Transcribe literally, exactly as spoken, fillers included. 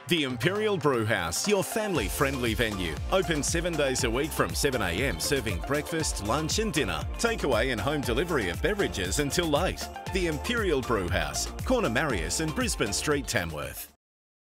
The Imperial Brewhouse, your family-friendly venue. Open seven days a week from seven a m, serving breakfast, lunch and dinner. Takeaway and home delivery of beverages until late. The Imperial Brewhouse, Corner Marius and Brisbane Street, Tamworth.